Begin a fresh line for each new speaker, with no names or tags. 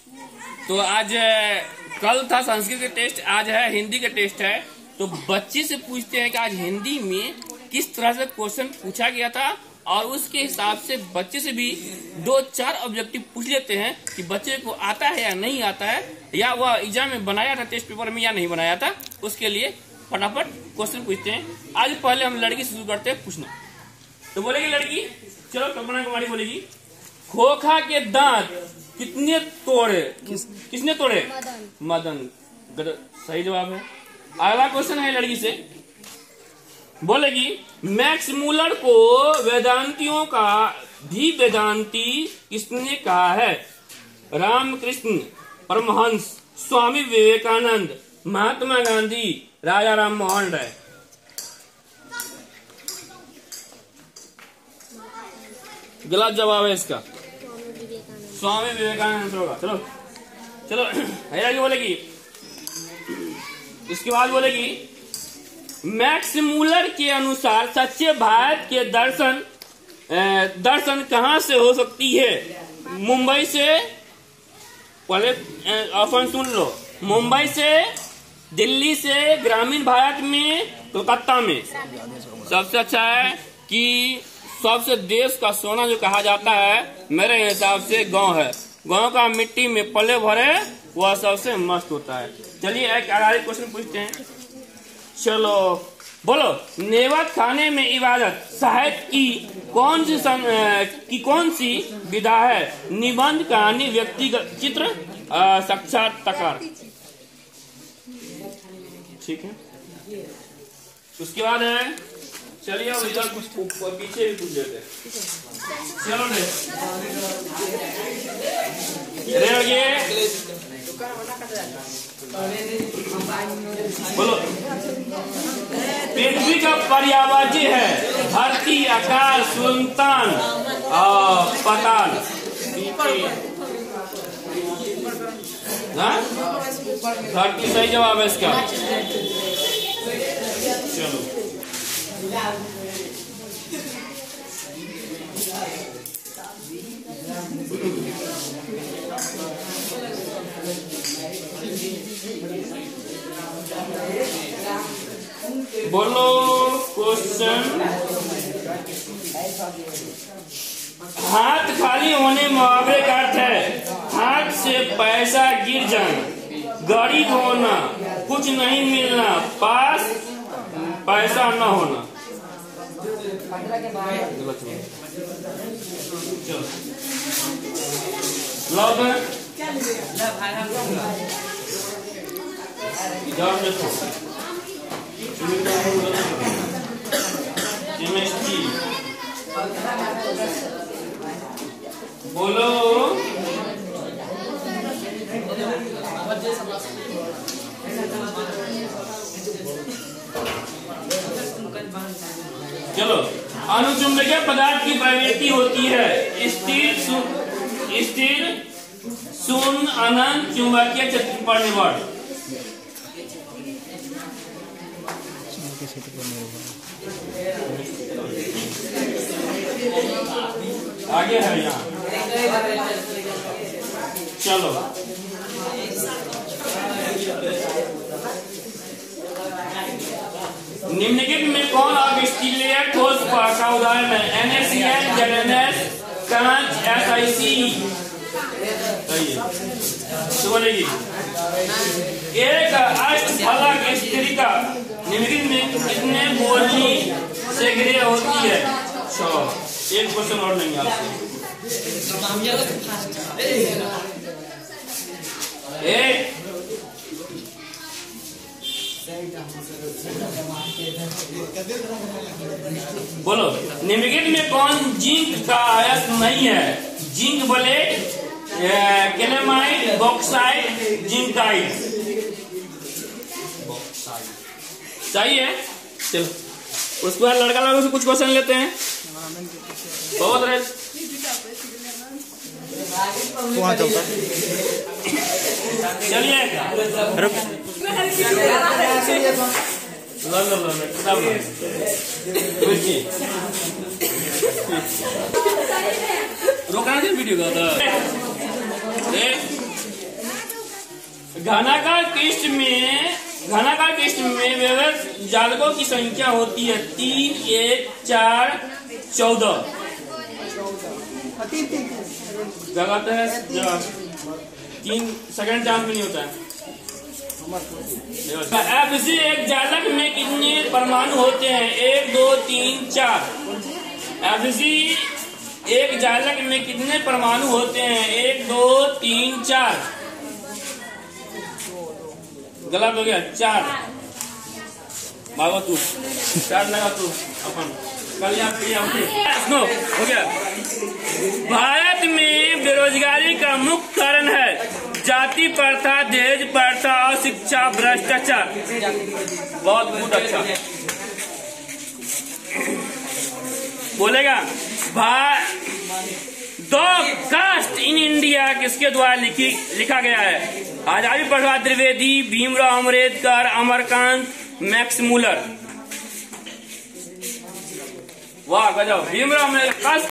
तो आज कल था संस्कृत का टेस्ट, आज है हिंदी का टेस्ट है। तो बच्चे से पूछते हैं कि आज हिंदी में किस तरह से क्वेश्चन पूछा गया था, और उसके हिसाब से बच्चे से भी 2-4 ऑब्जेक्टिव पूछ लेते हैं कि बच्चे को आता है या नहीं आता है, या वह एग्जाम में बनाया था टेस्ट पेपर में या नहीं बनाया था। उसके लिए फटाफट क्वेश्चन पूछते हैं। आज पहले हम लड़की से शुरू करते हैं पूछना। तो बोलेगी लड़की, चलो कल्पना कुमारी बोलेगी, खोखा के दांत कितने तोड़े? किसने तोड़े? मदन। सही जवाब है। अगला क्वेश्चन है लड़की से, बोलेगी मैक्स मूलर को वेदांतियों का भी वेदांती किसने कहा है? रामकृष्ण परमहंस, स्वामी विवेकानंद, महात्मा गांधी, राजा राम मोहन राय। गलत जवाब है इसका, स्वामी विवेकानंद होगा। चलो चलो आगे बोलेगी। इसके बाद बोलेगी मैक्स मूलर के अनुसार सच्चे भारत के दर्शन कहां से हो सकती है? मुंबई से, पहले ऑप्शन सुन लो, मुंबई से, दिल्ली से, ग्रामीण भारत में, कोलकाता में। सबसे अच्छा है कि सबसे देश का सोना जो कहा जाता है मेरे हिसाब से गांव है। गांव का मिट्टी में पले भरे वह सबसे मस्त होता है। चलिए एक आगे क्वेश्चन पूछते हैं। चलो बोलो, नेवत खाने में इबादत साहित्य की कौन सी विधा है? निबंध, कहानी, व्यक्तिगत चित्र, साक्षात्कार। ठीक है। उसके बाद है, चलिए अब इधर कुछ पीछे भी पूछ लेते हैं। चलो बोलो, पृथ्वी का पर्यावरण है धरती, आकाश, सुल्तान, पाताल। धरती सही जवाब है इसका। चलो बोलो क्वेश्चन। हाथ खाली होने मुहावरे का अर्थ है हाथ से पैसा गिर जाना, गरीब होना, कुछ नहीं मिलना, पास पैसा न होना। बोलो चलो, अनुचुंबकीय पदार्थ की प्रवृत्ति होती है स्थिर, शून्य, अनंत, चुंबकीय क्षेत्र पर निर्भर। आगे है यहाँ। चलो निम्नलिखित में कौन अविष्क्रिय ठोस का उदाहरण है? NaCl, ZnS, कांच, SiC। तो बोलेगी एक अष्टफलक स्थिरिका निम्नलिखित में कितने बोली से घिरे होती है? 100। एक क्वेश्चन और नहीं आपसे। बोलो निम्नलिखित में कौन जिंक का आयत नहीं है? जिंक बोले कैलेमाइट, बॉक्साइट, जिंकाइट। सही है। चलो उसके बाद लड़का लोगों से कुछ क्वेश्चन लेते हैं। बहुत रहे चलिए रोकना वीडियो का घनाकार किस्ट में व्यवस्थित जालकों की संख्या होती है 3, 1, 4, 14। गलत है, 3 सेकंड चांस में नहीं होता है। FC एक जालक में कितने परमाणु होते हैं? 1, 2, 3, 4। FC एक जालक में कितने परमाणु होते हैं? 1, 2, 3, 4। गलत हो गया, 4। भागो तू, 4 लगा तू अपन कल हो गया। भारत में बेरोजगारी का मुख्य कारण है जाति प्रथा, दहेज प्रथा और शिक्षा भ्रष्टाचार। बहुत गुड, अच्छा बोलेगा। दो कास्ट इन इंडिया किसके द्वारा लिखा गया है? आजादी प्रसाद द्विवेदी, भीमराव अम्बेडकर, अमरकांत मैक्समूलर। वाह गजब, भीमराव अम्बेडकर।